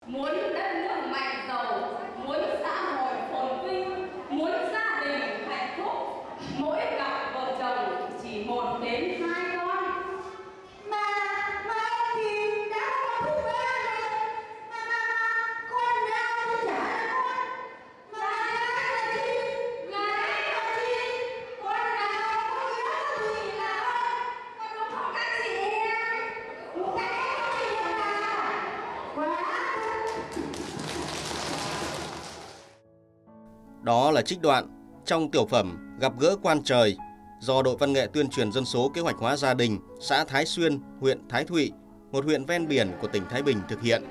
muốn đất nước mạnh giàu, muốn xã hội phồn vinh, muốn gia đình hạnh phúc. Mỗi cặp vợ chồng chỉ 1 đến 2 con. Mà ông thì đã có thứ ba rồi. Con nào thì chả là con. Mà gái là chi? Gái là chi? Con nào có nghĩa thì là con đúng không các chị em? Gái có gì mà quá. Đó là trích đoạn trong tiểu phẩm Gặp gỡ quan trời do đội văn nghệ tuyên truyền dân số kế hoạch hóa gia đình xã Thái Xuyên, huyện Thái Thụy, một huyện ven biển của tỉnh Thái Bình thực hiện.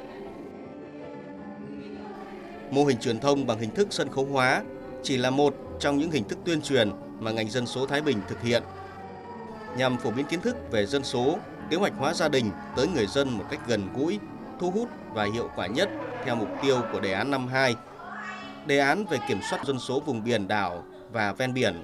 Mô hình truyền thông bằng hình thức sân khấu hóa chỉ là một trong những hình thức tuyên truyền mà ngành dân số Thái Bình thực hiện nhằm phổ biến kiến thức về dân số, kế hoạch hóa gia đình tới người dân một cách gần gũi, thu hút và hiệu quả nhất theo mục tiêu của đề án 52, đề án về kiểm soát dân số vùng biển đảo và ven biển.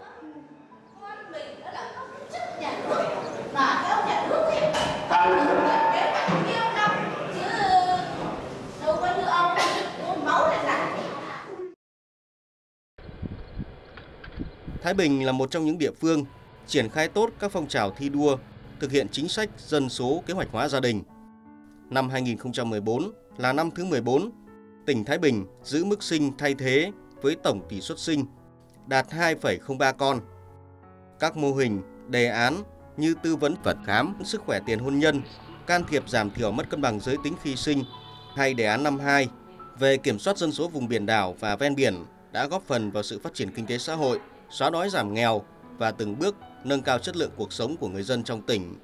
Thái Bình là một trong những địa phương triển khai tốt các phong trào thi đua, thực hiện chính sách dân số kế hoạch hóa gia đình. Năm 2014 là năm thứ 14, tỉnh Thái Bình giữ mức sinh thay thế với tổng tỷ suất sinh đạt 2,03 con. Các mô hình, đề án như tư vấn và khám sức khỏe tiền hôn nhân, can thiệp giảm thiểu mất cân bằng giới tính khi sinh hay đề án 52 về kiểm soát dân số vùng biển đảo và ven biển đã góp phần vào sự phát triển kinh tế xã hội, xóa đói giảm nghèo và từng bước nâng cao chất lượng cuộc sống của người dân trong tỉnh.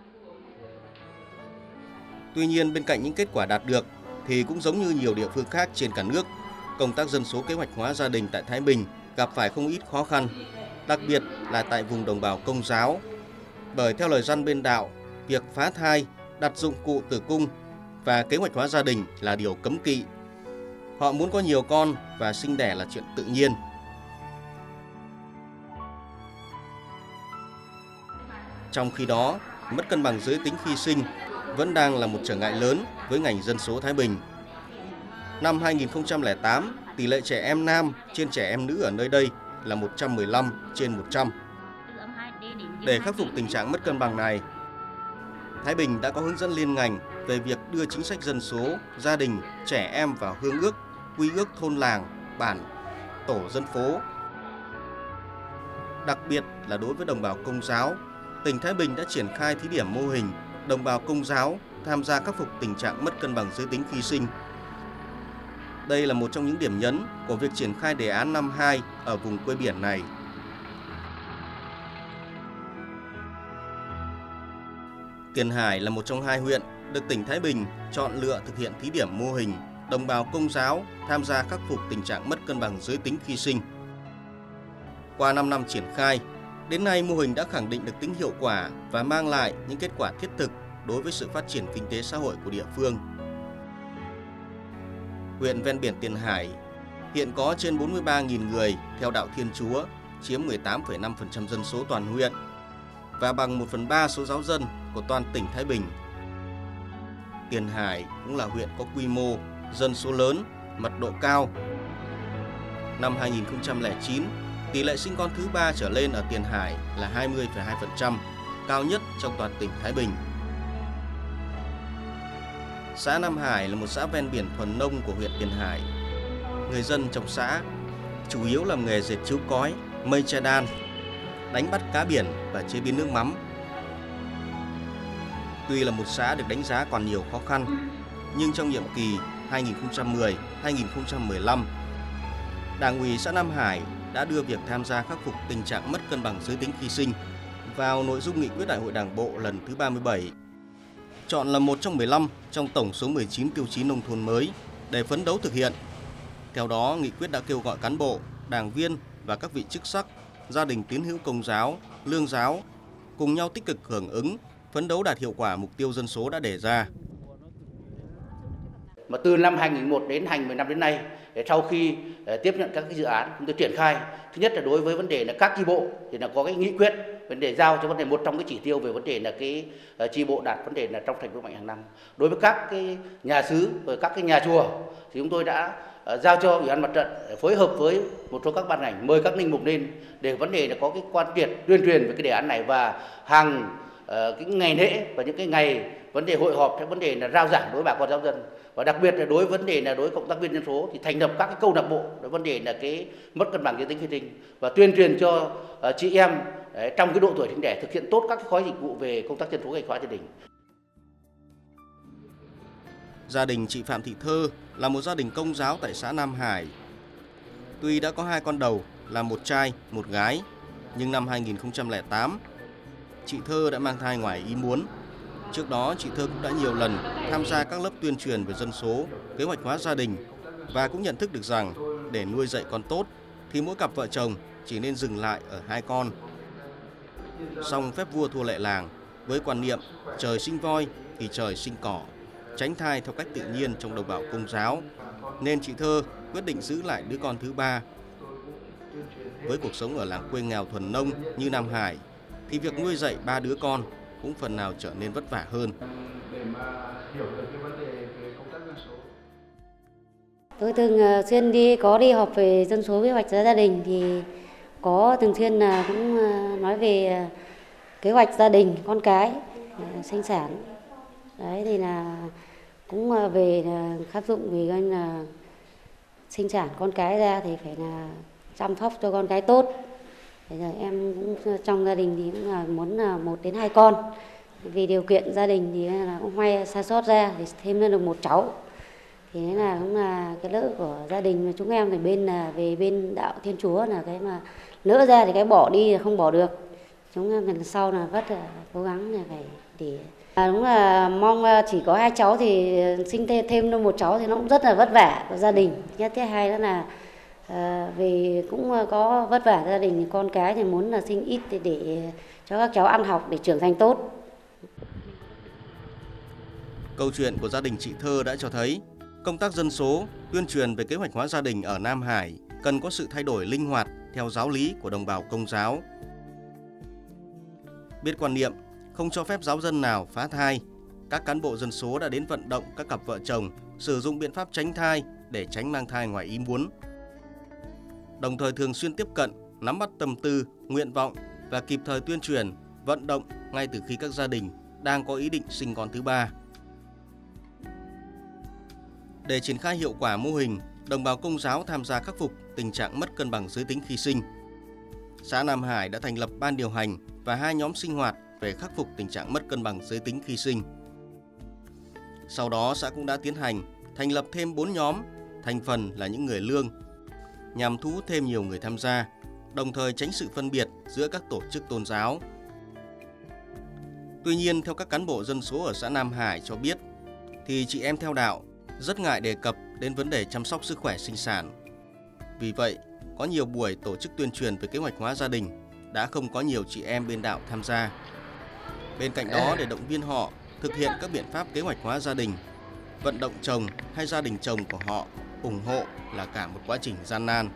Tuy nhiên, bên cạnh những kết quả đạt được thì cũng giống như nhiều địa phương khác trên cả nước, công tác dân số kế hoạch hóa gia đình tại Thái Bình gặp phải không ít khó khăn, đặc biệt là tại vùng đồng bào Công giáo. Bởi theo lời răn bên đạo, việc phá thai, đặt dụng cụ tử cung và kế hoạch hóa gia đình là điều cấm kỵ. Họ muốn có nhiều con và sinh đẻ là chuyện tự nhiên. Trong khi đó, mất cân bằng giới tính khi sinh vẫn đang là một trở ngại lớn với ngành dân số Thái Bình. Năm 2008, tỷ lệ trẻ em nam trên trẻ em nữ ở nơi đây là 115/100. Để khắc phục tình trạng mất cân bằng này, Thái Bình đã có hướng dẫn liên ngành về việc đưa chính sách dân số, gia đình, trẻ em vào hương ước, quy ước thôn làng, bản, tổ dân phố. Đặc biệt là đối với đồng bào Công giáo, tỉnh Thái Bình đã triển khai thí điểm mô hình đồng bào Công giáo tham gia khắc phục tình trạng mất cân bằng giới tính khi sinh. Đây là một trong những điểm nhấn của việc triển khai đề án 52 ở vùng quê biển này. Tiền Hải là một trong 2 huyện được tỉnh Thái Bình chọn lựa thực hiện thí điểm mô hình đồng bào Công giáo tham gia khắc phục tình trạng mất cân bằng giới tính khi sinh. Qua 5 năm triển khai, đến nay mô hình đã khẳng định được tính hiệu quả và mang lại những kết quả thiết thực đối với sự phát triển kinh tế xã hội của địa phương. Huyện ven biển Tiền Hải hiện có trên 43.000 người theo đạo Thiên Chúa, chiếm 18,5% dân số toàn huyện và bằng 1/3 số giáo dân của toàn tỉnh Thái Bình. Tiền Hải cũng là huyện có quy mô, dân số lớn, mật độ cao. Năm 2009, tỷ lệ sinh con thứ 3 trở lên ở Tiền Hải là 20,2%, cao nhất trong toàn tỉnh Thái Bình. Xã Nam Hải là một xã ven biển thuần nông của huyện Tiền Hải. Người dân trong xã chủ yếu làm nghề dệt chiếu cói, mây che đan, đánh bắt cá biển và chế biến nước mắm. Tuy là một xã được đánh giá còn nhiều khó khăn, nhưng trong nhiệm kỳ 2010-2015, Đảng ủy xã Nam Hải đã đưa việc tham gia khắc phục tình trạng mất cân bằng giới tính khi sinh vào nội dung nghị quyết Đại hội Đảng bộ lần thứ 37, chọn là một trong 15 trong tổng số 19 tiêu chí nông thôn mới để phấn đấu thực hiện. Theo đó, nghị quyết đã kêu gọi cán bộ, đảng viên và các vị chức sắc, gia đình tín hữu Công giáo, Lương giáo cùng nhau tích cực hưởng ứng, phấn đấu đạt hiệu quả mục tiêu dân số đã đề ra. mà từ năm 2001 đến 2015 đến nay, sau khi tiếp nhận các cái dự án chúng tôi triển khai, thứ nhất là đối với vấn đề là các chi bộ thì là có cái nghị quyết vấn đề giao cho vấn đề một trong cái chỉ tiêu về vấn đề là cái chi bộ đạt vấn đề là trong sạch vững mạnh hàng năm. Đối với các cái nhà xứ và các cái nhà chùa thì chúng tôi đã giao cho Ủy ban Mặt trận phối hợp với một số các ban ngành mời các linh mục lên để vấn đề là có cái quan triệt tuyên truyền về cái đề án này, và hàng cái ngày lễ và những cái ngày vấn đề hội họp, cái vấn đề là rao giảng đối với bà con giáo dân, và đặc biệt là đối với vấn đề là đối với cộng tác viên dân số thì thành lập các cái câu lạc bộ, đối vấn đề là cái mất cân bằng giới tính khi sinh, và tuyên truyền cho chị em trong cái độ tuổi sinh đẻ thực hiện tốt các cái gói dịch vụ về công tác dân số, kế hoạch hóa gia đình. Gia đình chị Phạm Thị Thơ là một gia đình Công giáo tại xã Nam Hải. Tuy đã có 2 con đầu là một trai, một gái, nhưng năm 2008, chị Thơ đã mang thai ngoài ý muốn. Trước đó, chị Thơ cũng đã nhiều lần tham gia các lớp tuyên truyền về dân số, kế hoạch hóa gia đình và cũng nhận thức được rằng để nuôi dạy con tốt thì mỗi cặp vợ chồng chỉ nên dừng lại ở 2 con. Song phép vua thua lệ làng, với quan niệm trời sinh voi thì trời sinh cỏ, tránh thai theo cách tự nhiên trong đồng bào Công giáo, nên chị Thơ quyết định giữ lại đứa con thứ 3. Với cuộc sống ở làng quê nghèo thuần nông như Nam Hải thì việc nuôi dạy 3 đứa con cũng phần nào trở nên vất vả hơn. Tôi thường xuyên đi họp về dân số, kế hoạch gia đình thì có thường xuyên là cũng nói về kế hoạch gia đình, con cái, sinh sản. Đấy thì là cũng về áp dụng vì là sinh sản con cái ra thì phải là chăm sóc cho con cái tốt. Bây giờ em cũng trong gia đình thì cũng là muốn là 1 đến 2 con. Vì điều kiện gia đình thì là cũng may sa sót ra thì thêm lên được 1 cháu. Thì đấy là cũng là cái lỡ của gia đình, mà chúng em thì về bên đạo Thiên Chúa là cái mà lỡ ra thì cái bỏ đi là không bỏ được. Chúng em lần sau là rất là cố gắng là phải để đúng là mong chỉ có 2 cháu thì sinh thêm 1 cháu thì nó cũng rất là vất vả của gia đình. Thứ hai nữa là vì cũng có vất vả gia đình, con cái thì muốn là sinh ít để cho các cháu ăn học để trưởng thành tốt. Câu chuyện của gia đình chị Thơ đã cho thấy công tác dân số, tuyên truyền về kế hoạch hóa gia đình ở Nam Hải cần có sự thay đổi linh hoạt theo giáo lý của đồng bào Công giáo. Biết quan niệm không cho phép giáo dân nào phá thai, các cán bộ dân số đã đến vận động các cặp vợ chồng sử dụng biện pháp tránh thai để tránh mang thai ngoài ý muốn. Đồng thời thường xuyên tiếp cận, nắm bắt tâm tư, nguyện vọng và kịp thời tuyên truyền, vận động ngay từ khi các gia đình đang có ý định sinh con thứ 3. Để triển khai hiệu quả mô hình, đồng bào Công giáo tham gia khắc phục tình trạng mất cân bằng giới tính khi sinh. Xã Nam Hải đã thành lập ban điều hành và 2 nhóm sinh hoạt về khắc phục tình trạng mất cân bằng giới tính khi sinh. Sau đó, xã cũng đã tiến hành thành lập thêm 4 nhóm, thành phần là những người lương, nhằm thu hút thêm nhiều người tham gia, đồng thời tránh sự phân biệt giữa các tổ chức tôn giáo. Tuy nhiên, theo các cán bộ dân số ở xã Nam Hải cho biết, thì chị em theo đạo rất ngại đề cập đến vấn đề chăm sóc sức khỏe sinh sản. Vì vậy, có nhiều buổi tổ chức tuyên truyền về kế hoạch hóa gia đình đã không có nhiều chị em bên đạo tham gia. Bên cạnh đó, để động viên họ thực hiện các biện pháp kế hoạch hóa gia đình, vận động chồng hay gia đình chồng của họ ủng hộ là cả một quá trình gian nan.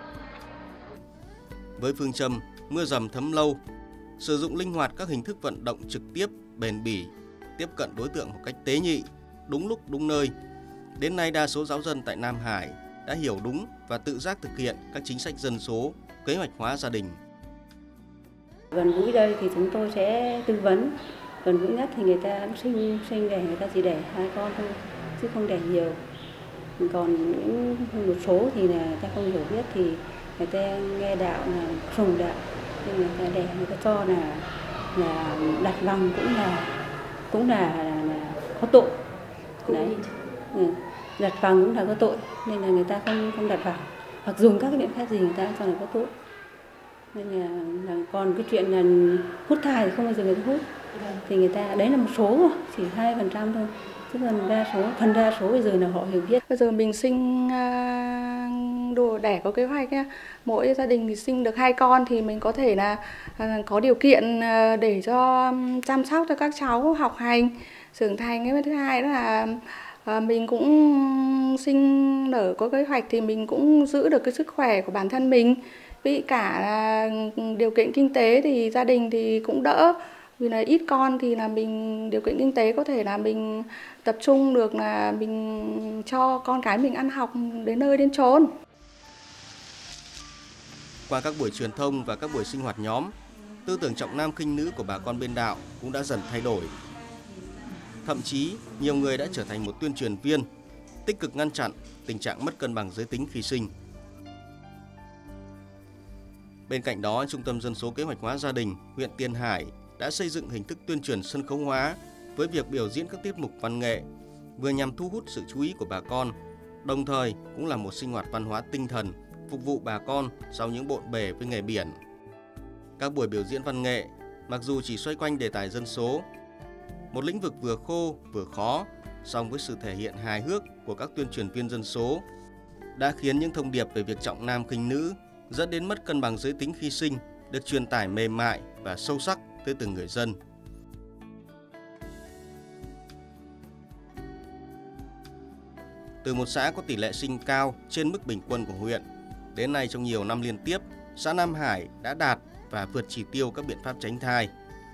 Với phương châm mưa dầm thấm lâu, sử dụng linh hoạt các hình thức vận động trực tiếp, bền bỉ, tiếp cận đối tượng một cách tế nhị, đúng lúc đúng nơi, đến nay đa số giáo dân tại Nam Hải đã hiểu đúng và tự giác thực hiện các chính sách dân số, kế hoạch hóa gia đình. Gần gũi đây thì chúng tôi sẽ tư vấn. Gần gũi nhất thì người ta sinh đẻ, người ta chỉ đẻ 2 con thôi, chứ không đẻ nhiều. Còn một số thì là người ta không hiểu biết thì người ta nghe đạo là sùng đạo, nên người ta đẻ, người ta cho là đặt vòng cũng là có tội. Đấy. Đặt vòng cũng là có tội, nên là người ta không đặt vòng, hoặc dùng các cái biện pháp gì người ta cho là có tội. Nên là còn cái chuyện là hút thai thì không bao giờ người ta hút, thì người ta đấy là một số chỉ 2% thôi, chứ còn phần đa số bây giờ là họ hiểu biết. Bây giờ mình sinh đồ đẻ có kế hoạch ấy, mỗi gia đình thì sinh được 2 con thì mình có thể là có điều kiện để cho chăm sóc cho các cháu học hành trưởng thành. Cái thứ hai đó là mình cũng sinh nở có kế hoạch thì mình cũng giữ được cái sức khỏe của bản thân mình. Vì cả là điều kiện kinh tế thì gia đình thì cũng đỡ. Vì là ít con thì là mình điều kiện kinh tế có thể là mình tập trung được là mình cho con cái mình ăn học đến nơi đến chốn. Qua các buổi truyền thông và các buổi sinh hoạt nhóm, tư tưởng trọng nam khinh nữ của bà con bên đạo cũng đã dần thay đổi. Thậm chí, nhiều người đã trở thành một tuyên truyền viên, tích cực ngăn chặn tình trạng mất cân bằng giới tính khi sinh. Bên cạnh đó, Trung tâm Dân số Kế hoạch hóa Gia đình, huyện Tiền Hải đã xây dựng hình thức tuyên truyền sân khấu hóa với việc biểu diễn các tiết mục văn nghệ, vừa nhằm thu hút sự chú ý của bà con, đồng thời cũng là một sinh hoạt văn hóa tinh thần phục vụ bà con sau những bộn bề với nghề biển. Các buổi biểu diễn văn nghệ, mặc dù chỉ xoay quanh đề tài dân số, một lĩnh vực vừa khô vừa khó, song với sự thể hiện hài hước của các tuyên truyền viên dân số, đã khiến những thông điệp về việc trọng nam khinh nữ dẫn đến mất cân bằng giới tính khi sinh được truyền tải mềm mại và sâu sắc tới từng người dân. Từ một xã có tỷ lệ sinh cao trên mức bình quân của huyện, đến nay trong nhiều năm liên tiếp, xã Nam Hải đã đạt và vượt chỉ tiêu các biện pháp tránh thai.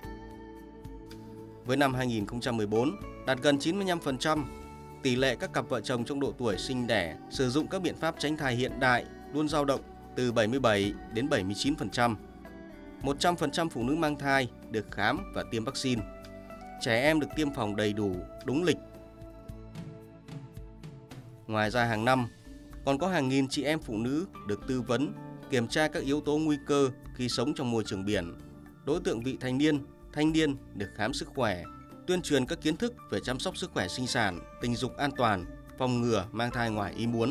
Với năm 2014 đạt gần 95%, tỷ lệ các cặp vợ chồng trong độ tuổi sinh đẻ sử dụng các biện pháp tránh thai hiện đại luôn dao động từ 77 đến 79%. 100% phụ nữ mang thai được khám và tiêm vaccine. Trẻ em được tiêm phòng đầy đủ, đúng lịch. Ngoài ra hàng năm, còn có hàng nghìn chị em phụ nữ được tư vấn, kiểm tra các yếu tố nguy cơ khi sống trong môi trường biển. Đối tượng vị thanh niên được khám sức khỏe, tuyên truyền các kiến thức về chăm sóc sức khỏe sinh sản, tình dục an toàn, phòng ngừa mang thai ngoài ý muốn.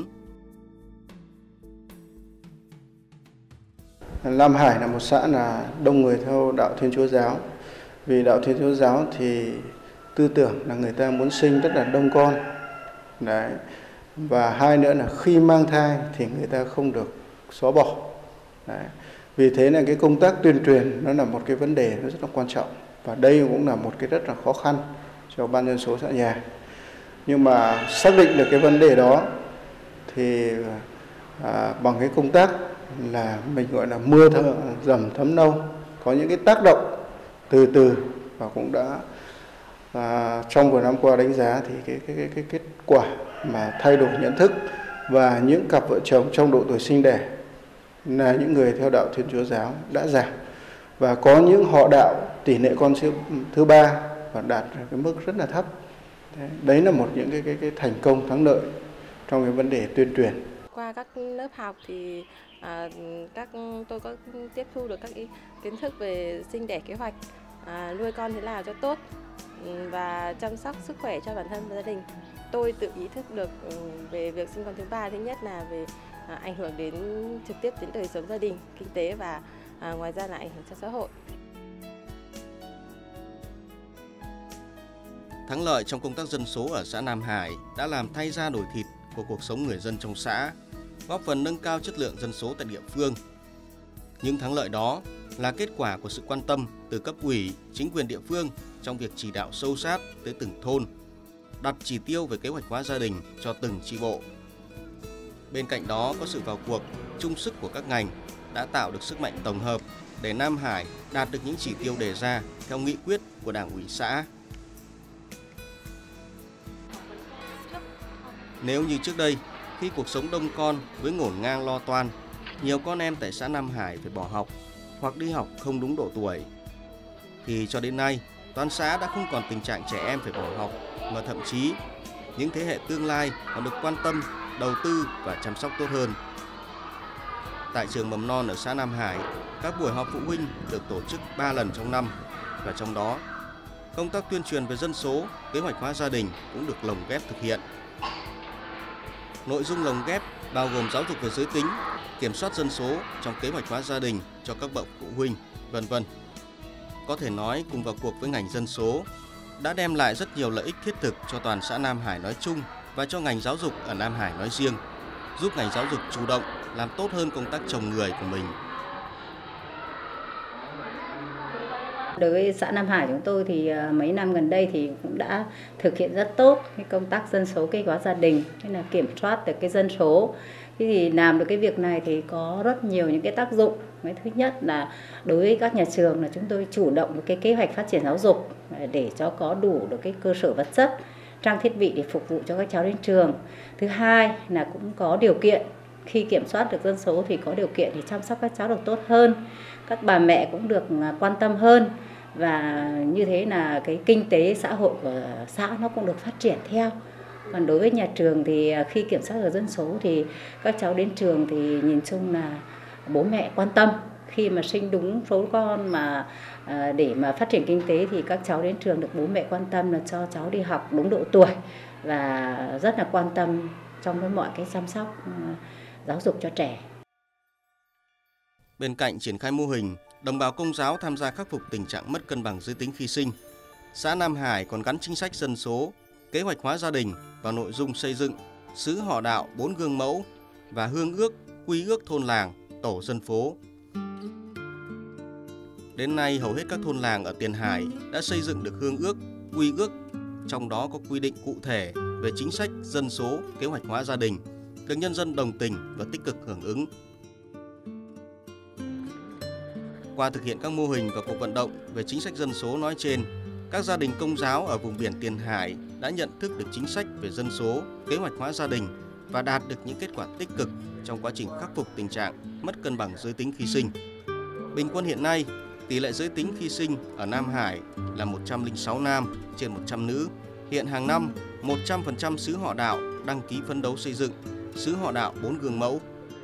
Nam Hải là một xã là đông người theo đạo Thiên Chúa giáo. Vì đạo Thiên Chúa giáo thì tư tưởng là người ta muốn sinh rất là đông con. Đấy. Và hai nữa là khi mang thai thì người ta không được xóa bỏ. Đấy. Vì thế là cái công tác tuyên truyền nó là một cái vấn đề nó rất là quan trọng. Và đây cũng là một cái rất là khó khăn cho ban dân số xã nhà. Nhưng mà xác định được cái vấn đề đó thì bằng cái công tác là mình gọi là mưa dầm thấm lâu, có những cái tác động từ từ và cũng đã trong vừa năm qua đánh giá thì cái kết quả mà thay đổi nhận thức và những cặp vợ chồng trong độ tuổi sinh đẻ là những người theo đạo Thiên Chúa giáo đã giảm và có những họ đạo tỷ lệ con thứ ba và đạt cái mức rất là thấp. Đấy là một những cái thành công thắng lợi trong cái vấn đề tuyên truyền. Qua các lớp học thì tôi có tiếp thu được các kiến thức về sinh đẻ kế hoạch, nuôi con thế nào cho tốt và chăm sóc sức khỏe cho bản thân và gia đình. Tôi tự ý thức được về việc sinh con thứ ba, thứ nhất là về ảnh hưởng đến trực tiếp đến đời sống gia đình, kinh tế và ngoài ra là ảnh hưởng cho xã hội. Thắng lợi trong công tác dân số ở xã Nam Hải đã làm thay da đổi thịt của cuộc sống người dân trong xã, góp phần nâng cao chất lượng dân số tại địa phương. Những thắng lợi đó là kết quả của sự quan tâm từ cấp ủy, chính quyền địa phương trong việc chỉ đạo sâu sát tới từng thôn, đặt chỉ tiêu về kế hoạch hóa gia đình cho từng chi bộ. Bên cạnh đó có sự vào cuộc, chung sức của các ngành đã tạo được sức mạnh tổng hợp để Nam Hải đạt được những chỉ tiêu đề ra theo nghị quyết của Đảng ủy xã. Nếu như trước đây, khi cuộc sống đông con với ngổn ngang lo toan, nhiều con em tại xã Nam Hải phải bỏ học hoặc đi học không đúng độ tuổi, thì cho đến nay, toàn xã đã không còn tình trạng trẻ em phải bỏ học, mà thậm chí những thế hệ tương lai còn được quan tâm, đầu tư và chăm sóc tốt hơn. Tại trường mầm non ở xã Nam Hải, các buổi họp phụ huynh được tổ chức 3 lần trong năm, và trong đó, công tác tuyên truyền về dân số, kế hoạch hóa gia đình cũng được lồng ghép thực hiện. Nội dung lồng ghép bao gồm giáo dục về giới tính, kiểm soát dân số trong kế hoạch hóa gia đình cho các bậc phụ huynh, v.v. Có thể nói cùng vào cuộc với ngành dân số đã đem lại rất nhiều lợi ích thiết thực cho toàn xã Nam Hải nói chung và cho ngành giáo dục ở Nam Hải nói riêng, giúp ngành giáo dục chủ động làm tốt hơn công tác trồng người của mình. Đối với xã Nam Hải chúng tôi thì mấy năm gần đây thì cũng đã thực hiện rất tốt cái công tác dân số kế hoạch hóa gia đình, nên là kiểm soát được cái dân số. Thế thì làm được cái việc này thì có rất nhiều những cái tác dụng. Cái thứ nhất là đối với các nhà trường là chúng tôi chủ động với cái kế hoạch phát triển giáo dục để cho có đủ được cái cơ sở vật chất, trang thiết bị để phục vụ cho các cháu đến trường. Thứ hai là cũng có điều kiện, khi kiểm soát được dân số thì có điều kiện để chăm sóc các cháu được tốt hơn, các bà mẹ cũng được quan tâm hơn, và như thế là cái kinh tế xã hội của xã nó cũng được phát triển theo. Còn đối với nhà trường thì khi kiểm soát được dân số thì các cháu đến trường thì nhìn chung là bố mẹ quan tâm. Khi mà sinh đúng số con mà để mà phát triển kinh tế thì các cháu đến trường được bố mẹ quan tâm là cho cháu đi học đúng độ tuổi và rất là quan tâm trong mọi cái chăm sóc giáo dục cho trẻ. Bên cạnh triển khai mô hình đồng bào Công giáo tham gia khắc phục tình trạng mất cân bằng giới tính khi sinh, xã Nam Hải còn gắn chính sách dân số, kế hoạch hóa gia đình vào nội dung xây dựng xứ họ đạo 4 gương mẫu và hương ước, quy ước thôn làng, tổ dân phố. Đến nay, hầu hết các thôn làng ở Tiền Hải đã xây dựng được hương ước, quy ước, trong đó có quy định cụ thể về chính sách dân số, kế hoạch hóa gia đình, được nhân dân đồng tình và tích cực hưởng ứng. Qua thực hiện các mô hình và cuộc vận động về chính sách dân số nói trên, các gia đình Công giáo ở vùng biển Tiền Hải đã nhận thức được chính sách về dân số, kế hoạch hóa gia đình và đạt được những kết quả tích cực trong quá trình khắc phục tình trạng mất cân bằng giới tính khi sinh. Bình quân hiện nay, tỷ lệ giới tính khi sinh ở Nam Hải là 106 nam trên 100 nữ. Hiện hàng năm, 100% xứ họ đạo đăng ký phấn đấu xây dựng xứ họ đạo 4 gương mẫu.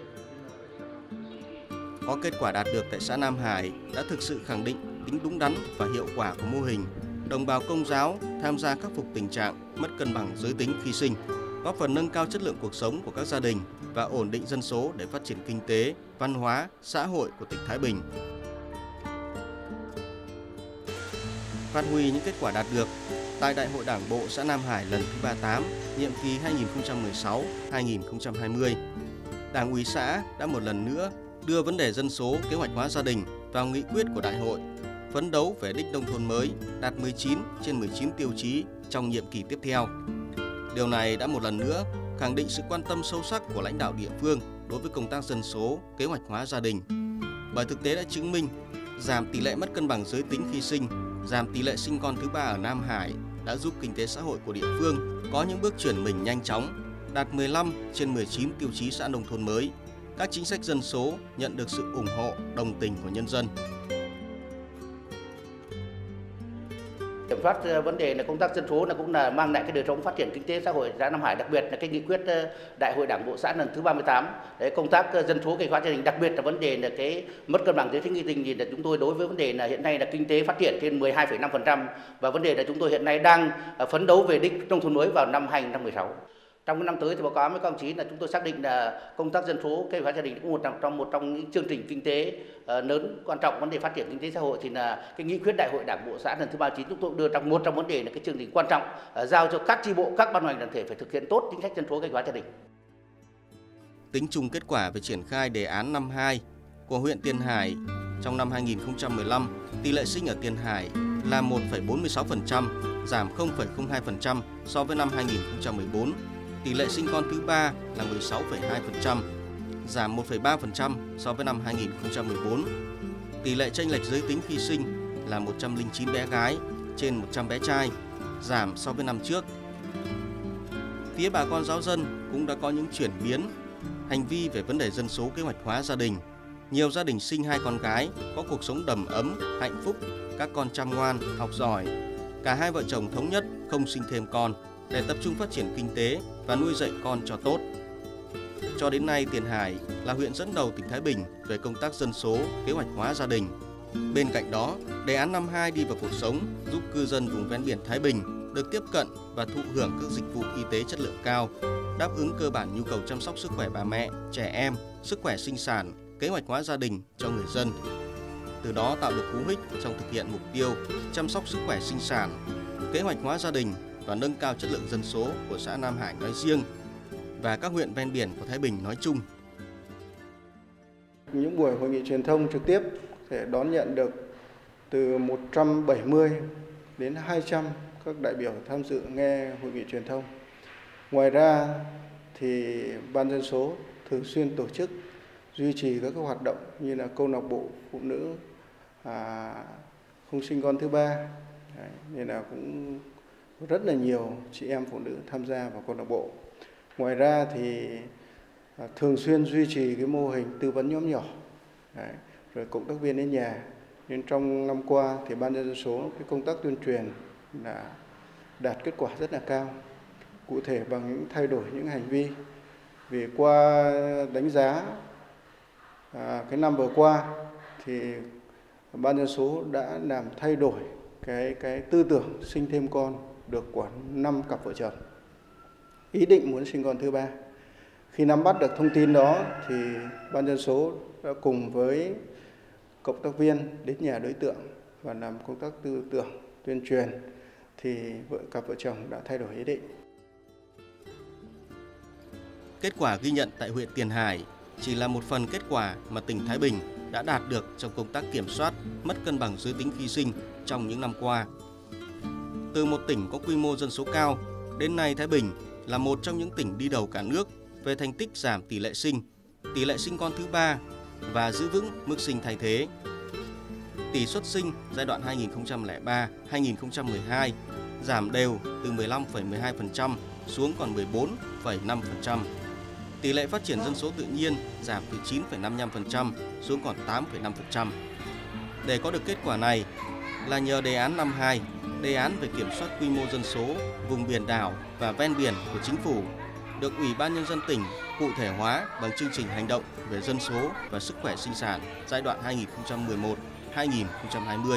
Có kết quả đạt được tại xã Nam Hải đã thực sự khẳng định tính đúng đắn và hiệu quả của mô hình đồng bào Công giáo tham gia khắc phục tình trạng mất cân bằng giới tính khi sinh, góp phần nâng cao chất lượng cuộc sống của các gia đình và ổn định dân số để phát triển kinh tế, văn hóa, xã hội của tỉnh Thái Bình. Phát huy những kết quả đạt được, tại Đại hội Đảng bộ xã Nam Hải lần thứ 38, nhiệm kỳ 2016-2020, Đảng ủy xã đã một lần nữa đưa vấn đề dân số, kế hoạch hóa gia đình vào nghị quyết của đại hội, phấn đấu về đích nông thôn mới đạt 19 trên 19 tiêu chí trong nhiệm kỳ tiếp theo. Điều này đã một lần nữa khẳng định sự quan tâm sâu sắc của lãnh đạo địa phương đối với công tác dân số, kế hoạch hóa gia đình. Bởi thực tế đã chứng minh, giảm tỷ lệ mất cân bằng giới tính khi sinh, giảm tỷ lệ sinh con thứ ba ở Nam Hải đã giúp kinh tế xã hội của địa phương có những bước chuyển mình nhanh chóng, đạt 15 trên 19 tiêu chí xã nông thôn mới. Các chính sách dân số nhận được sự ủng hộ, đồng tình của nhân dân. Kiểm soát vấn đề là công tác dân số là cũng là mang lại cái đời sống phát triển kinh tế xã hội xã Nam Hải, đặc biệt là cái nghị quyết Đại hội Đảng bộ xã lần thứ 38. Đấy, công tác dân số kế hoạch hóa gia đình, đặc biệt là vấn đề là cái mất cân bằng giới tính khi sinh thì là chúng tôi đối với vấn đề là hiện nay là kinh tế phát triển trên 12,5% và vấn đề là chúng tôi hiện nay đang phấn đấu về đích nông thôn mới vào năm 2016. Trong cái năm tới thì báo cáo với các đồng chí là chúng tôi xác định là công tác dân số kế hoạch hóa gia đình cũng một trong những chương trình kinh tế lớn quan trọng vấn đề phát triển kinh tế xã hội, thì là cái nghị quyết Đại hội Đảng bộ xã lần thứ 39 chúng tôi đưa một trong vấn đề là cái chương trình quan trọng giao cho các chi bộ, các ban ngành đoàn thể phải thực hiện tốt chính sách dân số kế hoạch hóa gia đình. Tính chung kết quả về triển khai đề án 52 của huyện Tiền Hải trong năm 2015, tỷ lệ sinh ở Tiền Hải là 1,46%, giảm 0,02% so với năm 2014. Tỷ lệ sinh con thứ ba là 16,2%, giảm 1,3% so với năm 2014. Tỷ lệ chênh lệch giới tính khi sinh là 109 bé gái trên 100 bé trai, giảm so với năm trước. Phía bà con giáo dân cũng đã có những chuyển biến hành vi về vấn đề dân số kế hoạch hóa gia đình. Nhiều gia đình sinh 2 con gái, có cuộc sống đầm ấm, hạnh phúc, các con chăm ngoan, học giỏi. Cả hai vợ chồng thống nhất không sinh thêm con để tập trung phát triển kinh tế và nuôi dạy con cho tốt. Cho đến nay, Tiền Hải là huyện dẫn đầu tỉnh Thái Bình về công tác dân số, kế hoạch hóa gia đình. Bên cạnh đó, đề án 52 đi vào cuộc sống giúp cư dân vùng ven biển Thái Bình được tiếp cận và thụ hưởng các dịch vụ y tế chất lượng cao, đáp ứng cơ bản nhu cầu chăm sóc sức khỏe bà mẹ, trẻ em, sức khỏe sinh sản, kế hoạch hóa gia đình cho người dân. Từ đó tạo được cú hích trong thực hiện mục tiêu chăm sóc sức khỏe sinh sản, kế hoạch hóa gia đình và nâng cao chất lượng dân số của xã Nam Hải nói riêng và các huyện ven biển của Thái Bình nói chung. Những buổi hội nghị truyền thông trực tiếp để đón nhận được từ 170 đến 200 các đại biểu tham dự nghe hội nghị truyền thông. Ngoài ra thì Ban dân số thường xuyên tổ chức duy trì các hoạt động như là câu lạc bộ phụ nữ không sinh con thứ ba. Nên là cũng rất là nhiều chị em phụ nữ tham gia vào câu lạc bộ. Ngoài ra thì thường xuyên duy trì cái mô hình tư vấn nhóm nhỏ, rồi cộng tác viên đến nhà. Nên trong năm qua thì Ban dân số cái công tác tuyên truyền là đạt kết quả rất là cao. Cụ thể bằng những thay đổi những hành vi. Vì qua đánh giá cái năm vừa qua thì Ban dân số đã làm thay đổi cái tư tưởng sinh thêm con được của 5 cặp vợ chồng ý định muốn sinh con thứ ba. Khi nắm bắt được thông tin đó thì Ban dân số đã cùng với cộng tác viên đến nhà đối tượng và làm công tác tư tưởng tuyên truyền thì cặp vợ chồng đã thay đổi ý định. Kết quả ghi nhận tại huyện Tiền Hải chỉ là một phần kết quả mà tỉnh Thái Bình đã đạt được trong công tác kiểm soát mất cân bằng giới tính khi sinh trong những năm qua. Từ một tỉnh có quy mô dân số cao, đến nay Thái Bình là một trong những tỉnh đi đầu cả nước về thành tích giảm tỷ lệ sinh con thứ ba và giữ vững mức sinh thay thế. Tỷ suất sinh giai đoạn 2003-2012 giảm đều từ 15,12% xuống còn 14,5%. Tỷ lệ phát triển dân số tự nhiên giảm từ 9,55% xuống còn 8,5%. Để có được kết quả này là nhờ đề án 52, đề án về kiểm soát quy mô dân số vùng biển đảo và ven biển của Chính phủ, được Ủy ban Nhân dân tỉnh cụ thể hóa bằng chương trình hành động về dân số và sức khỏe sinh sản giai đoạn 2011-2020.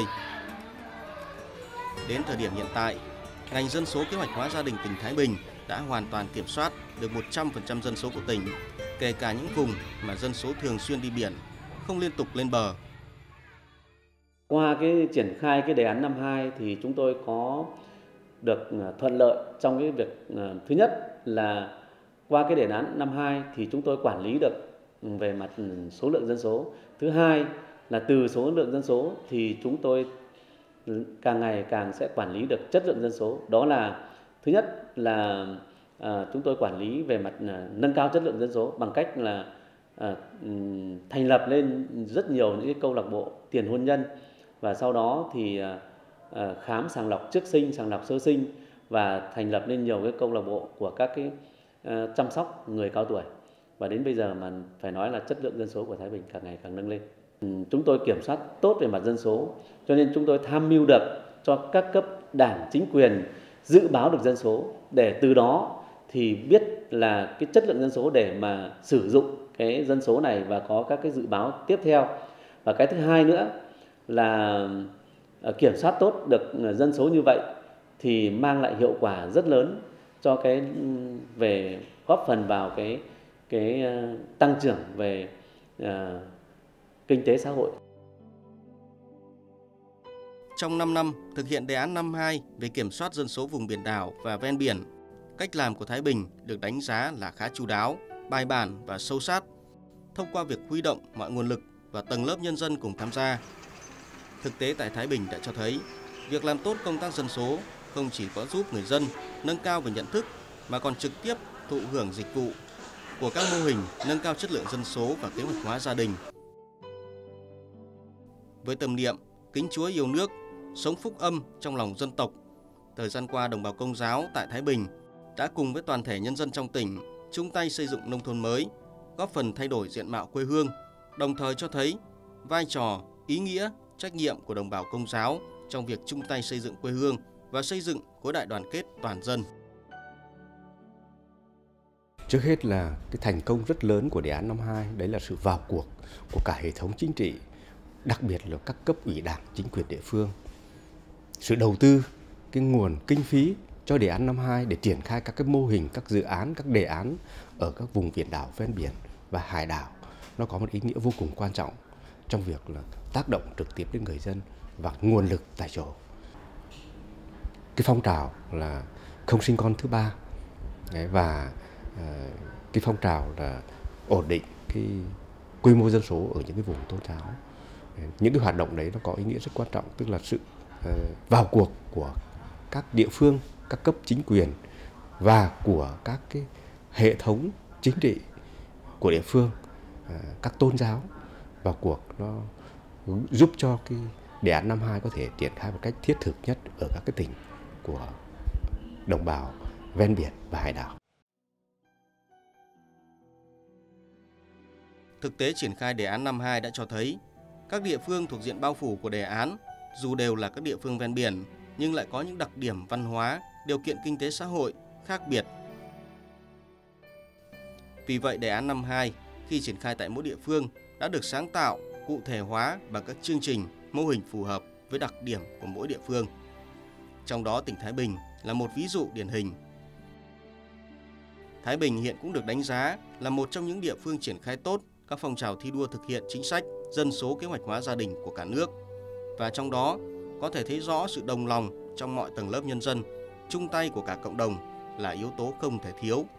Đến thời điểm hiện tại, ngành dân số kế hoạch hóa gia đình tỉnh Thái Bình đã hoàn toàn kiểm soát được 100% dân số của tỉnh, kể cả những vùng mà dân số thường xuyên đi biển, không liên tục lên bờ. Qua cái triển khai cái đề án 52 thì chúng tôi có được thuận lợi trong cái việc thứ nhất là qua cái đề án 52 thì chúng tôi quản lý được về mặt số lượng dân số. Thứ hai là từ số lượng dân số thì chúng tôi càng ngày càng sẽ quản lý được chất lượng dân số. Đó là thứ nhất là chúng tôi quản lý về mặt nâng cao chất lượng dân số bằng cách là thành lập lên rất nhiều những cái câu lạc bộ tiền hôn nhân, và sau đó thì khám sàng lọc trước sinh, sàng lọc sơ sinh và thành lập lên nhiều cái câu lạc bộ của các cái chăm sóc người cao tuổi. Và đến bây giờ mà phải nói là chất lượng dân số của Thái Bình càng ngày càng nâng lên. Chúng tôi kiểm soát tốt về mặt dân số, cho nên chúng tôi tham mưu được cho các cấp đảng chính quyền dự báo được dân số, để từ đó thì biết là cái chất lượng dân số để mà sử dụng cái dân số này và có các cái dự báo tiếp theo. Và cái thứ hai nữa là kiểm soát tốt được dân số như vậy thì mang lại hiệu quả rất lớn cho cái về góp phần vào cái tăng trưởng về kinh tế xã hội. Trong 5 năm thực hiện đề án 52 về kiểm soát dân số vùng biển đảo và ven biển, cách làm của Thái Bình được đánh giá là khá chu đáo, bài bản và sâu sát. Thông qua việc huy động mọi nguồn lực và tầng lớp nhân dân cùng tham gia, thực tế tại Thái Bình đã cho thấy việc làm tốt công tác dân số không chỉ có giúp người dân nâng cao về nhận thức mà còn trực tiếp thụ hưởng dịch vụ của các mô hình nâng cao chất lượng dân số và kế hoạch hóa gia đình. Với tâm niệm kính Chúa yêu nước, sống phúc âm trong lòng dân tộc, thời gian qua đồng bào Công giáo tại Thái Bình đã cùng với toàn thể nhân dân trong tỉnh chung tay xây dựng nông thôn mới, góp phần thay đổi diện mạo quê hương, đồng thời cho thấy vai trò, ý nghĩa, trách nhiệm của đồng bào Công giáo trong việc chung tay xây dựng quê hương và xây dựng khối đại đoàn kết toàn dân. Trước hết là cái thành công rất lớn của đề án 52, đấy là sự vào cuộc của cả hệ thống chính trị, đặc biệt là các cấp ủy đảng, chính quyền địa phương. Sự đầu tư, cái nguồn kinh phí cho đề án 52 để triển khai các cái mô hình, các dự án, các đề án ở các vùng biển đảo ven biển và hải đảo, nó có một ý nghĩa vô cùng quan trọng trong việc là tác động trực tiếp đến người dân và nguồn lực tại chỗ. Cái phong trào là không sinh con thứ ba và cái phong trào là ổn định cái quy mô dân số ở những cái vùng tôn giáo những cái hoạt động đấy nó có ý nghĩa rất quan trọng, tức là sự vào cuộc của các địa phương, các cấp chính quyền và của các cái hệ thống chính trị của địa phương, các tôn giáo vào cuộc, nó giúp cho cái đề án 52 có thể triển khai một cách thiết thực nhất ở các cái tỉnh của đồng bào ven biển và hải đảo. Thực tế triển khai đề án 52 đã cho thấy các địa phương thuộc diện bao phủ của đề án dù đều là các địa phương ven biển nhưng lại có những đặc điểm văn hóa, điều kiện kinh tế xã hội khác biệt. Vì vậy đề án 52 khi triển khai tại mỗi địa phương đã được sáng tạo, cụ thể hóa bằng các chương trình, mô hình phù hợp với đặc điểm của mỗi địa phương. Trong đó tỉnh Thái Bình là một ví dụ điển hình. Thái Bình hiện cũng được đánh giá là một trong những địa phương triển khai tốt các phong trào thi đua thực hiện chính sách dân số kế hoạch hóa gia đình của cả nước. Và trong đó có thể thấy rõ sự đồng lòng trong mọi tầng lớp nhân dân, chung tay của cả cộng đồng là yếu tố không thể thiếu.